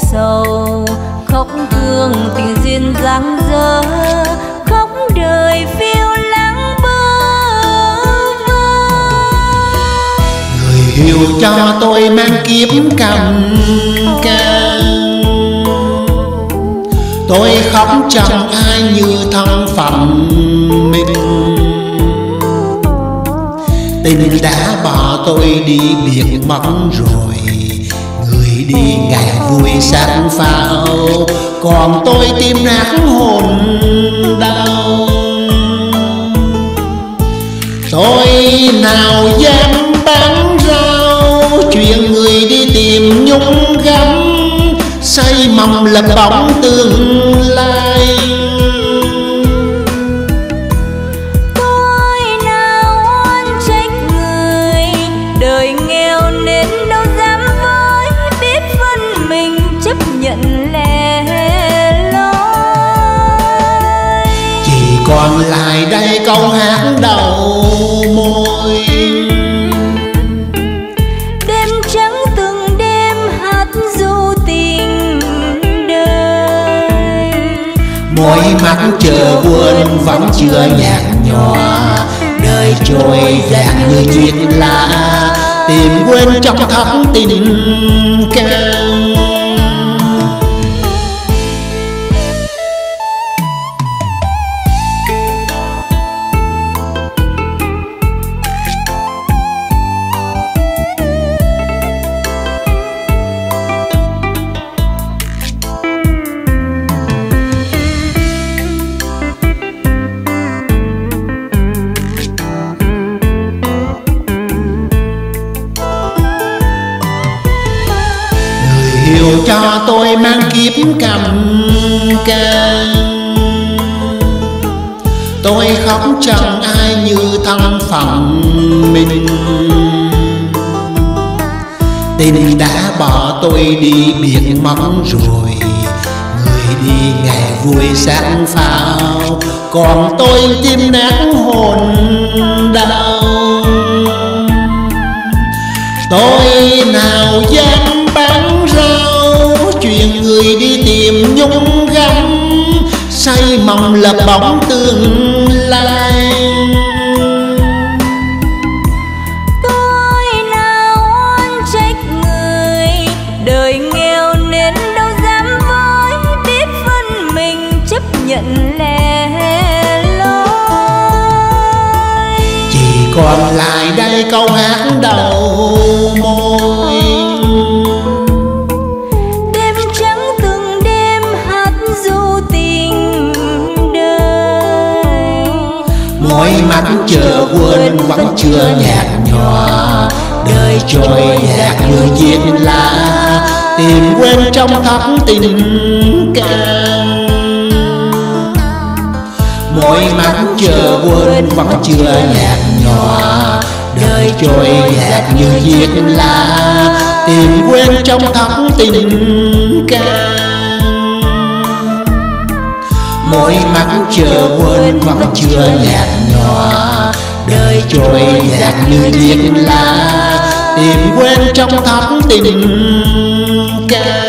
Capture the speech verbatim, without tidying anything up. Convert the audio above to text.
sầu, khóc thương tình duyên dang dở, khóc đời phiêu lãng bơ vơ. Người hiểu cho tôi mang kiếp cầm can, tôi khóc chẳng ai như thân phận mình. Tình đã bỏ tôi đi biệt mất rồi, người đi ngày vui sắc pháo, còn tôi tim nát hồn đau. Tôi nào dám bán rau, chuyện người đi tìm nhung gấm, say mộng lập bóng tương lai. Tôi nào oan trách người, đời nghèo nên đâu dám với, biết phân mình chấp nhận lẻ loi. Chỉ còn lại đây câu hát đầu môi, đêm trắng từng đêm hát du tình đời. mỗi mắt chờ buồn vẫn chưa nhạt nhòa, đời trôi dạt như chiếc lá tìm quên trong thất tình can. Hiểu cho tôi mang kiếp cầm can, tôi khóc chẳng ai như thân phận mình. Tình đã bỏ tôi đi biệt mất rồi, người đi ngày vui sắc pháo, còn tôi tim nát hồn đau. Tôi nào dám bán rau, chuyện người đi tìm nhung gấm, say mộng lập bóng tương lai. Tôi nào oan trách người, đời nghèo nên đâu dám với, biết phân mình chấp nhận lẻ loi. Chỉ còn lại đây câu hát đầu môi, đêm trắng từng đêm hát du tình đời. mỗi mắt chờ quên vẫn chưa nhạt nhòa, đời trôi dạt như chiếc lá tìm quên trong thất tình can. Mỗi mắt chờ quên vẫn chưa nhạt nhòa, đời trôi dạt như chiếc lá tìm quên trong thất tình can. Mỗi mắt chờ quên vẫn chưa nhạt nhòa, đời trôi dạt như chiếc lá tìm quên trong thất tình can.